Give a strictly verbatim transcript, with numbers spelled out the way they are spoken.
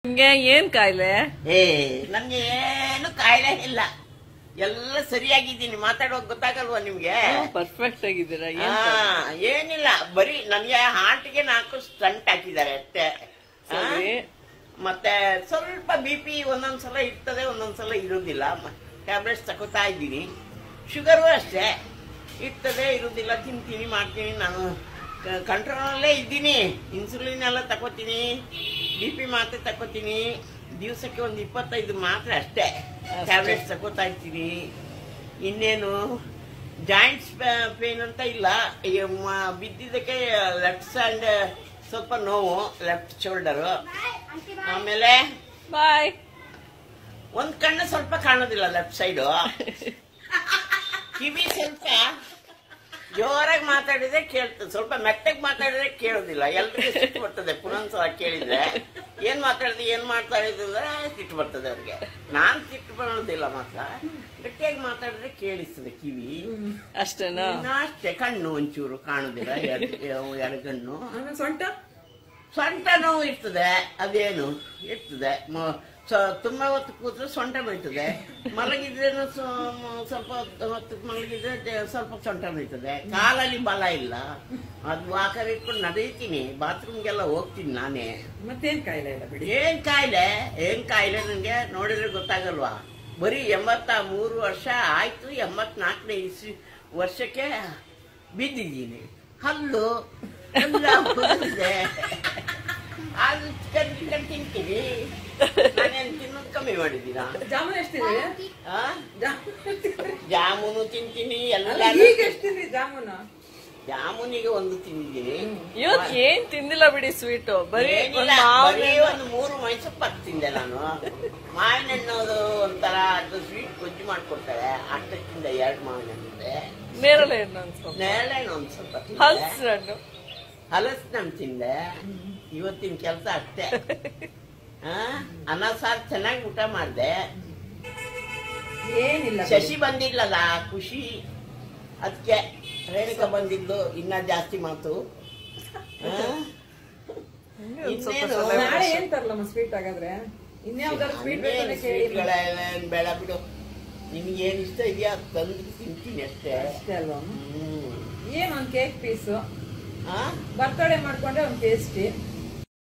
ನಿಮ್ಗೆ ಏನ್ ಕಾಯಿಲೆ? ಏ ನನ್ಗೆ ಏನು ಕಾಯಿಲೆ ಇಲ್ಲ, ಎಲ್ಲ ಸರಿಯಾಗಿದ್ದೀನಿ. ಮಾತಾಡೋದು ಗೊತ್ತಾಗಲ್ವಾ ನಿಮ್ಗೆ? ಪರ್ಫೆಕ್ಟ್ ಆಗಿದ್ದೀರಾ? ಏನಿಲ್ಲ, ಬರೀ ನನ್ಗೆ ಹಾರ್ಟ್ಗೆ ನಾಲ್ಕು ಸ್ಟಂಟ್ ಹಾಕಿದ್ದಾರೆ ಅಷ್ಟೇ. ಮತ್ತೆ ಸ್ವಲ್ಪ ಬಿ ಪಿ ಒಂದೊಂದ್ಸಲ ಇರ್ತದೆ, ಒಂದೊಂದ್ಸಲ ಇರುದಿಲ್ಲ. ಟ್ಯಾಬ್ಲೆಟ್ಸ್ ತಗೋತಾ ಇದ್ದೀನಿ. ಶುಗರು ಅಷ್ಟೇ, ಇರ್ತದೆ ಇರುದಿಲ್ಲ. ತಿಂತೀನಿ ಮಾಡ್ತೀನಿ, ನಾನು ಕಂಟ್ರೋಲಲ್ಲೇ ಇದ್ದೀನಿ. ಇನ್ಸುಲಿನ್ ಎಲ್ಲ ತಗೋತೀನಿ, ಬಿ ಪಿ ಮಾತ್ರೆ ತಗೋತೀನಿ. ದಿವಸಕ್ಕೆ ಒಂದು ಇಪ್ಪತ್ತೈದು ಮಾತ್ರೆ ಅಷ್ಟೇ ಟ್ಯಾಬ್ಲೆಟ್ಸ್ ತಗೋತಾ ಇರ್ತೀನಿ. ಇನ್ನೇನು ಜಾಯಿಂಟ್ಸ್ ಪೇನ್ ಅಂತ ಇಲ್ಲ. ಬಿದ್ದಿದ್ದಕ್ಕೆ ಲೆಫ್ಟ್ ಸೈಡ್ ಸ್ವಲ್ಪ ನೋವು, ಲೆಫ್ಟ್ ಶೋಲ್ಡರು. ಆಮೇಲೆ ಬಾಯ್ ಒಂದ್ ಕಣ್ಣು ಸ್ವಲ್ಪ ಕಾಣೋದಿಲ್ಲ, ಲೆಫ್ಟ್ ಸೈಡು. ಕಿವಿ ಸ್ವಲ್ಪ ಜೋರಾಗಿ ಮಾತಾಡಿದ್ರೆ ಕೇಳ್ತದೆ, ಸ್ವಲ್ಪ ಮೆತ್ತಗೆ ಮಾತಾಡಿದ್ರೆ ಕೇಳೋದಿಲ್ಲ. ಎಲ್ರಿಗೂ ಸಿಟ್ಟು ಬರ್ತದೆ ಪುನೊಂದ್ಸಲ ಕೇಳಿದ್ರೆ. ಏನ್ ಮಾತಾಡಿದ್ರೆ ಏನ್ ಮಾಡ್ತಾ ಇದ್ರೆ ಸಿಟ್ಟು ಬರ್ತದೆ ಅವ್ರಿಗೆ. ನಾನ್ ಸಿಟ್ಟು ಬರೋದಿಲ್ಲ, ಮಾತ್ರ ಗಟ್ಟಿಯಾಗಿ ಮಾತಾಡಿದ್ರೆ ಕೇಳಿಸ್ತದೆ ಕಿವಿ ಅಷ್ಟೇನಾ? ಅಷ್ಟೇ. ಕಣ್ಣು ಒಂಚೂರು ಕಾಣುದಿಲ್ಲ, ಎರಡು ಕಣ್ಣು. ಸೊಂಟ ಸೊಂಟ ನೋವು ಇರ್ತದೆ, ಅದೇನು ಇರ್ತದೆ. ತುಂಬಾ ಹೊತ್ತು ಕೂತ್ರೆ ಸೊಂಟ ನೋಯ್ತದೆ, ಮಲಗಿದ್ರೇನು ಸ್ವಲ್ಪ ಹೊತ್ತು ಮಲಗಿದ್ರೆ ಸ್ವಲ್ಪ ಸೊಂಟ ನೋಯ್ತದೆ. ಕಾಲಲ್ಲಿ ಬಲ ಇಲ್ಲ, ಅದು ವಾಕರ್ ಇಟ್ಕೊಂಡು ನಡೆಯುತ್ತೀನಿ, ಬಾತ್ರೂಮ್ಗೆಲ್ಲ ಹೋಗ್ತೀನಿ ನಾನೇ. ಮತ್ತೇನ್ ಕಾಯಿಲೆ ಇಲ್ಲ ಬಿಡಿ. ಏನ್ ಕಾಯಿಲೆ ಏನ್ ಕಾಯಿಲೆ ನಂಗೆ ನೋಡಿದ್ರೆ ಗೊತ್ತಾಗಲ್ವಾ? ಬರೀ ಎಂಬತ್ತ ಮೂರು ವರ್ಷ ಆಯ್ತು, ಎಂಬತ್ನಾಲ್ಕನೇ ಇಸ್ವಿ ವರ್ಷಕ್ಕೆ ಬಿದ್ದಿದ್ದೀನಿ. ಹಲ್ಲು ಎಲ್ಲ ಹೋಗಿದೆ, ಅದು ಚಿಕನ್ ಚಿಕನ್ ತಿಂತೀನಿ. ನಾನೇನು ತಿನ್ನೋದು ಕಮ್ಮಿ ಮಾಡಿದ್ದೀರಾ? ಜಾಮೂನ್ ಎಷ್ಟಿದೆ? ಜಾಮೂನು ತಿಂತೀನಿ, ಎಲ್ಲ. ಜಾಮೂನು ಜಾಮೂನಿಗೆ ಒಂದು ತಿಂದಿದ್ದೀನಿ. ಇವತ್ತು ಏನ್ ತಿಂದಿಲ್ಲ ಬಿಡಿ, ಸ್ವೀಟು ಬರೀ ಒಂದು ಮೂರು ಮೈಸೂರು ಪಾಕ್ ತಿಂದೆ ನಾನು. ಮಾವಿನ ಹಣ್ಣು ಒಂಥರ ಅದು ಸ್ವೀಟ್ ಗೊಜ್ಜು ಮಾಡ್ಕೊಡ್ತಾರೆ, ಅಷ್ಟಕ್ಕಿಂತ ಎರಡು ಮಾವಿನ ಹಣ್ಣಿದೆ. ನೇರಳೆ ಹಣ್ಣು ಅನ್ಸ್ಕೊಂಡು ನೇರಳೆ ಹಣ್ಣು ಒಂದ್ ಸ್ವಲ್ಪ ಹಲಸು ಹಣ್ಣು, ಹಲಸು ಹಣ್ಣು ತಿಂದೆ. ಇವತ್ತಿನ ಕೆಲಸ ಅಷ್ಟೇ. ಅನ್ನ ಸಾರು ಚೆನ್ನಾಗಿ ಊಟ ಮಾಡ್ದೆ. ಏನಿಲ್ಲ, ಶಶಿ ಬಂದಿಲ್ಲಲ್ಲ, ಖುಷಿ. ಅದಕ್ಕೆ ರೇಣುಕಾ ಬಂದಿದ್ದು, ಇನ್ನ ಜಾಸ್ತಿ ಮಾತು. ಏನ್ ತರಲಮ್ಮ ಸ್ವೀಟ್? ಹಾಗಾದ್ರೆ ಬೇಡ ಬಿಡು, ನಿನ್ಗೆ ಏನ್ ಇಷ್ಟ ಇದೆಯಾ ತಂದು ತಿಂತೀನಿ ಅಷ್ಟೇ. ಅಷ್ಟೇ ಅಲ್ವಾ? ಏನ್ ಒಂದ್ ಕೇಕ್ ಪೀಸು ಬರ್ತಡೇ ಮಾಡ್ಕೊಂಡ್ರೆ ಒಂದ್ ಟೇಸ್ಟಿ.